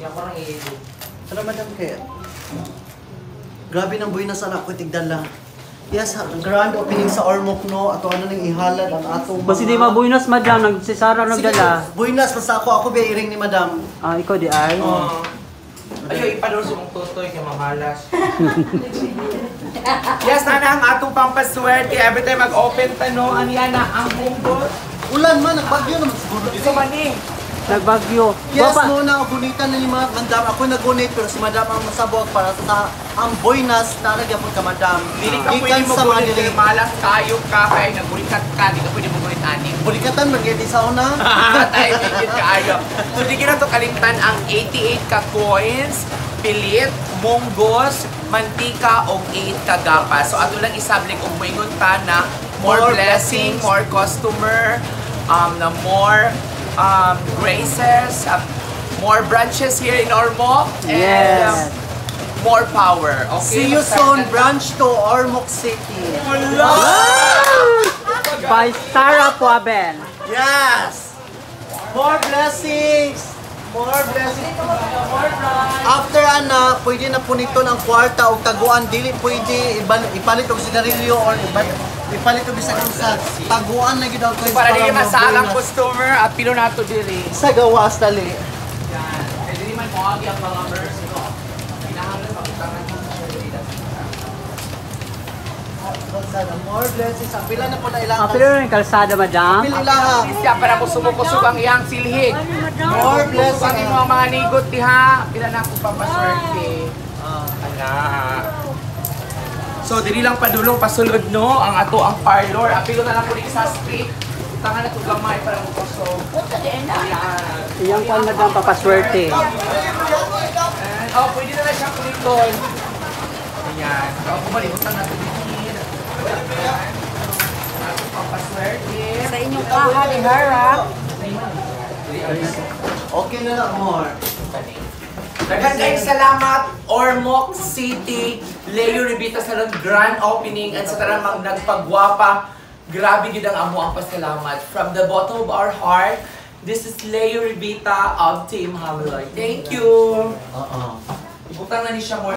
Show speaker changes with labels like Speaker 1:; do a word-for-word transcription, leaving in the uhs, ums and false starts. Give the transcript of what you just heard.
Speaker 1: Kaya ko nang i-edit.
Speaker 2: Tara, Madam Kate. Grabe ng buhay na sana ako tigdala. Yes, ang grand opening sa Ormoc, no? Ato ano nang ihalad ang atong mga...
Speaker 3: Basi di mabuinas, madam. Nagsisara nagdala.
Speaker 2: Sige, buinas, basta ako. Ako ba iring ni Madam?
Speaker 3: Ah, ikaw di ay?
Speaker 1: Oo. Ayaw, ipadurso mong tutoy kaya mamalas. Yes, na ang atong pampaswerte. Every time mag-open tano, ano yan na ang bungot.
Speaker 2: Ulan man, nagbagyo naman siguro.
Speaker 1: Ito man eh.
Speaker 3: Nagbagyo.
Speaker 2: Yes,
Speaker 3: Baba.
Speaker 2: muna ako gunitan na ni Ma- Madam. Ako nag-gunit pero si Madam ang masabog para sa ang boynas na nagyapon ka Madam.
Speaker 1: Dili ka pwede mo
Speaker 2: sa
Speaker 1: gulit.
Speaker 2: Manila.
Speaker 1: Malas kayo ka kaya nagulikat ka. Di ka pwede mo gulit anin.
Speaker 2: Bulikatan man gyud sa una.
Speaker 1: Tayo tingin ka ayo. So di na to kalimtan ang eighty-eight ka coins, pilit, munggos, mantika o eight ka gapas. So ato lang isablik og moingon ta na more,
Speaker 2: More
Speaker 1: blessing,
Speaker 2: blessings.
Speaker 1: more customer, um na more um graces, um, more branches here in Ormoc and
Speaker 3: Yes.
Speaker 1: um, more power. Okay.
Speaker 2: See you soon, branch to Ormoc City.
Speaker 3: By Sarah Puaben.
Speaker 2: Yes! More blessings! More blessings! After ana, pwede na puniton ang kwarta o taguan. Dili pwede ibal- ipalit og sigarilyo or ibal- ipalit og bisag sa taguan na gid ang coins
Speaker 1: Para di masalang
Speaker 2: mabuhay
Speaker 1: customer, apilo nato diri.
Speaker 2: na- sa gawas dali.
Speaker 1: Yan. Pwede di man mo agi ang mga verse ito. Kinahanglan mabutangan mo siya diri.
Speaker 2: More blessings. Ang pila na po na ilang.
Speaker 3: Ah, pero yung kalsada, madam.
Speaker 2: Pila ilang.
Speaker 1: Siya para mo sumukusog ang iyang silhig.
Speaker 2: More
Speaker 1: Kusog ang
Speaker 2: blessings.
Speaker 1: imong mga nigot diha. Pila na ako papaswerte. Ana. So diri lang padulong pasulod no ang ato ang parlor. Apilo na lang po sa street. Tangan na to gamay para mo kusog. Ayan.
Speaker 3: Iyang kwan, madam, papaswerte.
Speaker 1: And, oh, pwede na lang siya kuliton. Ayan. Ikaw kumalimutan natin dito. Ato papaswerte.
Speaker 4: Sa inyong kaha ni Harap.
Speaker 2: Okay na lang, more.
Speaker 1: Daghang kayong salamat, Ormoc City, Leo Revita sa grand opening at sa tarang mag nagpagwapa. Grabe gid ang amo ang pasalamat. From the bottom of our heart, this is Leo Revita of Team Hamloy. Thank you!
Speaker 2: Oo.
Speaker 1: Ibutang na ni siya more.